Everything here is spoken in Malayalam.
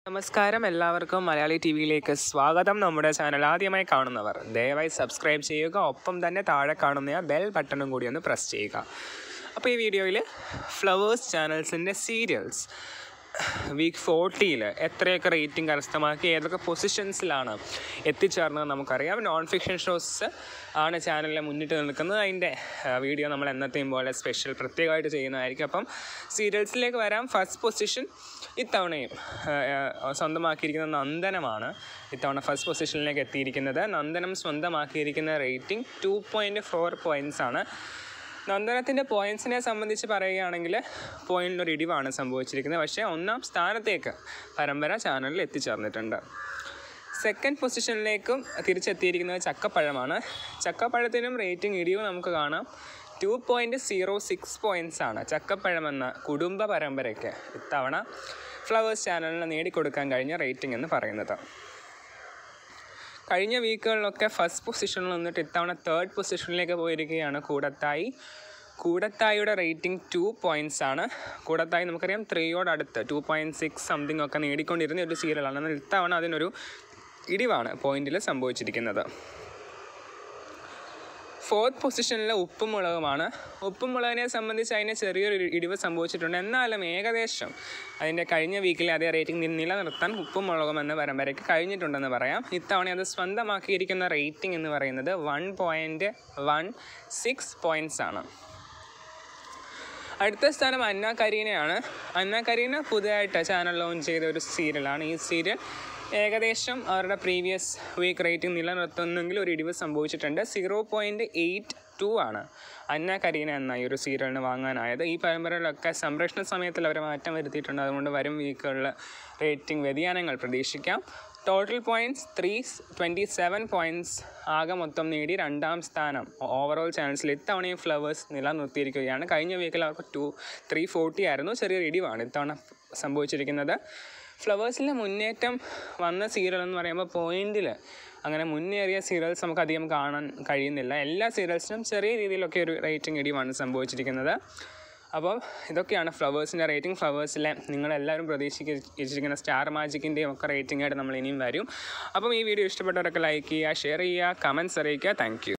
നമസ്കാരം, എല്ലാവർക്കും മലയാളി ടി വിയിലേക്ക് സ്വാഗതം. നമ്മുടെ ചാനൽ ആദ്യമായി കാണുന്നവർ ദയവായി സബ്സ്ക്രൈബ് ചെയ്യുക. ഒപ്പം തന്നെ താഴെ കാണുന്ന ബെൽ ബട്ടണും കൂടി ഒന്ന് പ്രസ് ചെയ്യുക. അപ്പോൾ ഈ വീഡിയോയിൽ ഫ്ലവേഴ്സ് ചാനൽസിൻ്റെ സീരിയൽസ് വീക്ക് 40 എത്രയൊക്കെ റേറ്റിംഗ് കരസ്ഥമാക്കി, ഏതൊക്കെ പൊസിഷൻസിലാണ് എത്തിച്ചേർന്നത് നമുക്കറിയാം. നോൺ ഫിക്ഷൻ ഷോസ് ആണ് ചാനലിൽ മുന്നിട്ട് നിൽക്കുന്നത്. അതിൻ്റെ വീഡിയോ നമ്മൾ എന്നത്തെയും പോലെ സ്പെഷ്യൽ പ്രത്യേകമായിട്ട് ചെയ്യുന്നതായിരിക്കും. അപ്പം സീരിയൽസിലേക്ക് വരാം. ഫസ്റ്റ് പൊസിഷൻ ഇത്തവണയും സ്വന്തമാക്കിയിരിക്കുന്ന നന്ദനമാണ്. ഇത്തവണ ഫസ്റ്റ് പൊസിഷനിലേക്ക് എത്തിയിരിക്കുന്നത്. നന്ദനം സ്വന്തമാക്കിയിരിക്കുന്ന റേറ്റിംഗ് 2.4 പോയിൻറ്റ്സ് ആണ്. നന്ദനത്തിൻ്റെ പോയിൻറ്റ്സിനെ സംബന്ധിച്ച് പറയുകയാണെങ്കിൽ പോയിൻറ്റിനൊരു ഇടിവാണ് സംഭവിച്ചിരിക്കുന്നത്. പക്ഷേ ഒന്നാം സ്ഥാനത്തേക്ക് പരമ്പര ചാനലിൽ എത്തിച്ചേർന്നിട്ടുണ്ട്. സെക്കൻഡ് പൊസിഷനിലേക്കും തിരിച്ചെത്തിയിരിക്കുന്നത് ചക്കപ്പഴമാണ്. ചക്കപ്പഴത്തിനും റേറ്റിംഗ് ഇടിവ് നമുക്ക് കാണാം. 2.06 പോയിൻറ്റ്സ് ആണ് ചക്കപ്പഴം എന്ന കുടുംബ പരമ്പരയ്ക്ക് ഇത്തവണ ഫ്ലവേഴ്സ് ചാനലിന് നേടിക്കൊടുക്കാൻ കഴിഞ്ഞ റേറ്റിംഗ് എന്ന് പറയുന്നത്. കഴിഞ്ഞ വീക്കുകളിലൊക്കെ ഫസ്റ്റ് പൊസിഷനിൽ നിന്നിട്ട് ഇത്തവണ തേർഡ് പൊസിഷനിലേക്ക് പോയിരിക്കുകയാണ് കൂടത്തായിയുടെ റേറ്റിംഗ് 2 പോയിൻറ്റ്സ് ആണ്. കൂടത്തായി നമുക്കറിയാം 3 അടുത്ത് 2.6 സംതിങ് ഒക്കെ നേടിക്കൊണ്ടിരുന്ന ഒരു സീരിയലാണ്. എന്നാൽ ഇത്തവണ അതിനൊരു ഇടിവാണ് പോയിന്റിൽ സംഭവിച്ചിരിക്കുന്നത്. ഫോർത്ത് പൊസിഷനിൽ ഉപ്പും മുളകുമാണ്. ഉപ്പും മുളകിനെ സംബന്ധിച്ച് അതിന് ചെറിയൊരു ഇടിവ് സംഭവിച്ചിട്ടുണ്ട്. എന്നാലും ഏകദേശം അതിൻ്റെ കഴിഞ്ഞ വീക്കിലെ അതേ റേറ്റിംഗ് നിലനിർത്താൻ ഉപ്പും മുളകും എന്ന പരമ്പരയ്ക്ക് കഴിഞ്ഞിട്ടുണ്ടെന്ന് പറയാം. ഇത്തവണ അത് സ്വന്തമാക്കിയിരിക്കുന്ന റേറ്റിംഗ് എന്ന് പറയുന്നത് 1.16 പോയിൻറ്റ്സ് ആണ്. അടുത്ത സ്ഥാനം അന്ന കരീനയാണ്. അന്ന കരീന പുതിയതായിട്ട് ചാനൽ ലോഞ്ച് ചെയ്ത ഒരു സീരിയലാണ്. ഈ സീരിയൽ ഏകദേശം അവരുടെ പ്രീവിയസ് വീക്ക് റേറ്റിംഗ് നിലനിർത്തുന്നെങ്കിൽ ഒരു ഇടിവ് സംഭവിച്ചിട്ടുണ്ട്. 0.82 ആണ് അന്ന കരീന എന്ന ഈ ഒരു സീരിയലിന് വാങ്ങാനായത്. ഈ പരമ്പരകളിലൊക്കെ സംരക്ഷണ സമയത്തിൽ അവർ മാറ്റം വരുത്തിയിട്ടുണ്ട്. അതുകൊണ്ട് വരും വീക്കുകളിൽ റേറ്റിംഗ് വ്യതിയാനങ്ങൾ പ്രതീക്ഷിക്കാം. ടോട്ടൽ പോയിൻറ്റ്സ് 327 പോയിൻറ്റ്സ് ആകെ മൊത്തം നേടി രണ്ടാം സ്ഥാനം ഓവറോൾ ചാനൽസിൽ ഇത്തവണയും ഫ്ലവേഴ്സ് നിലനിർത്തിയിരിക്കുകയാണ്. കഴിഞ്ഞ വീക്കിൽ അവർക്ക് 340 ആയിരുന്നു. ചെറിയൊരു ഇടിവാണ് ഇത്തവണ സംഭവിച്ചിരിക്കുന്നത്. ഫ്ലവേഴ്സിലെ മുന്നേറ്റം വന്ന സീരിയൽ എന്ന് പറയുമ്പോൾ പോയിന്റിൽ അങ്ങനെ മുന്നേറിയ സീരിയൽസ് നമുക്ക് അധികം കാണാൻ കഴിയുന്നില്ല. എല്ലാ സീരിയൽസിനും ചെറിയ രീതിയിലൊക്കെ ഒരു റേറ്റിംഗ് ഇടിവാണ് സംഭവിച്ചിരിക്കുന്നത്. അപ്പോൾ ഇതൊക്കെയാണ് ഫ്ലവേഴ്സിൻ്റെ റേറ്റിംഗ്. ഫ്ലവേഴ്സിലെ നിങ്ങളെല്ലാവരും പ്രതീക്ഷിച്ചിരിക്കുന്ന സ്റ്റാർ മാജിക്കിൻ്റെയും ഒക്കെ റേറ്റിംഗ് ആയിട്ട് നമ്മൾ ഇനിയും വരും. അപ്പം ഈ വീഡിയോ ഇഷ്ടപ്പെട്ടവരൊക്കെ ലൈക്ക് ചെയ്യുക, ഷെയർ ചെയ്യുക, കമൻറ്റ്സ് അറിയിക്കുക. Thank U.